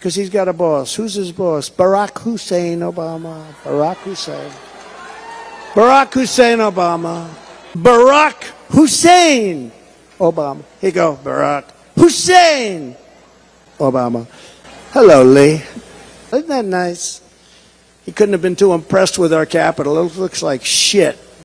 Because he's got a boss. Who's his boss? Barack Hussein Obama. Barack Hussein. Barack Hussein Obama. Barack Hussein Obama. Here you go, Barack Hussein Obama. Hello, Lee. Isn't that nice? He couldn't have been too impressed with our capital. It looks like shit.